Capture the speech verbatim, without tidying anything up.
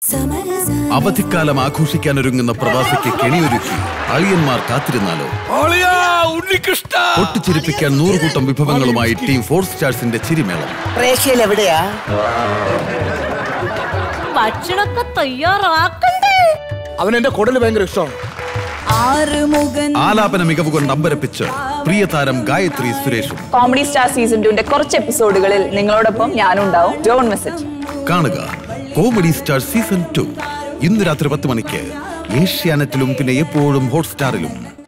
അവധിക്കാലം ആഘോഷിക്കാൻ ഒരുങ്ങുന്ന പ്രവാസിക്ക് കെണിയൊരുക്കി അളിയന്മാർ കാത്തിരുന്നാലോ? പൊട്ടിച്ചിരിപ്പിക്കാൻ നൂറുകൂട്ടം വിഭവങ്ങളുമായി ടീം ഫോർ സ്റ്റാർസിന്റെ ചിരിമേളം. എവിടെയാ ഭക്ഷണമൊക്കെ തയ്യാറാക്കണ്ടേ? അവൻ എന്റെ കുടല് ഭയങ്കര ഇഷ്ടമാണ്. ആലാപന മികവ് കൊണ്ട് അമ്പരപ്പിച്ച് പ്രിയ താരം ഗായത്രി സുരേഷും. കോമഡി സ്റ്റാർ സീസൺ ടുവിന്റെ കുറച്ച് എപ്പിസോഡുകളിൽ നിങ്ങളോടൊപ്പം ഞാനുണ്ടാവും. Don't miss it. കാണുക കോമഡി സ്റ്റാർ സീസൺ ടു ഇന്ന് രാത്രി പത്ത് മണിക്ക് ഏഷ്യാനെറ്റിലും പിന്നെ എപ്പോഴും ഹോട്ട്സ്റ്റാറിലും.